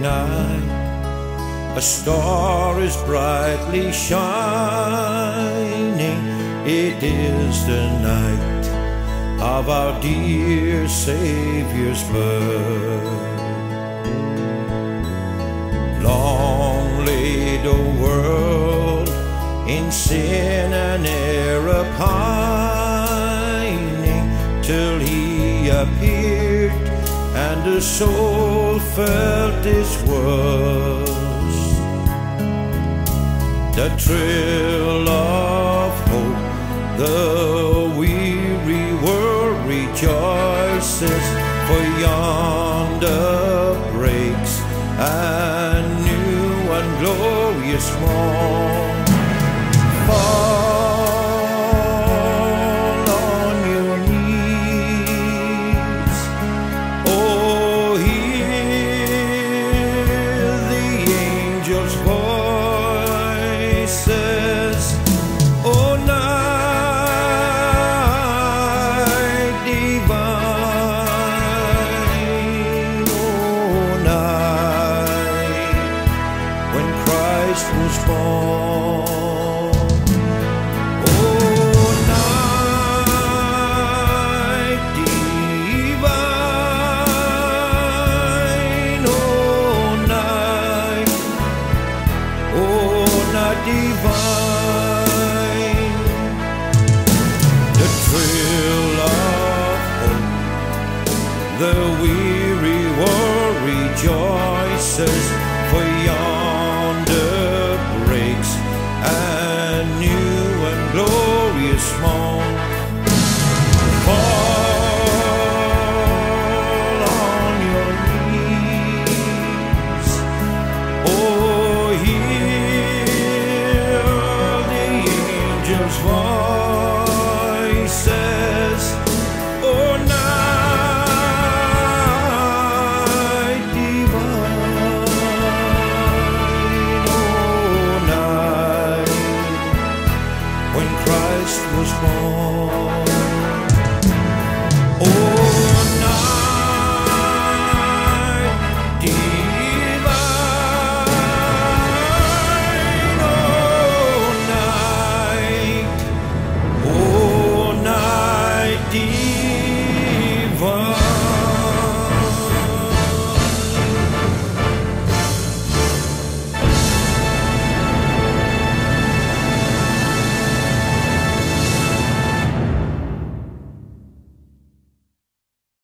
night, a star is brightly shining. It is the night of our dear Savior's birth. Long lay the world in sin and error pining, till He appeared and the soul felt His worth. The thrill of hope, the weary world rejoices, for yonder breaks a new and glorious morn. Fall on your knees, oh, hear the angels' voices, oh, night divine, oh, night when Christ was born. Divine, the thrill of hope, the weary world rejoices, for yonder breaks a new and glorious morn. Fall on your knees, oh, voices, oh, night divine, oh, night when Christ was born.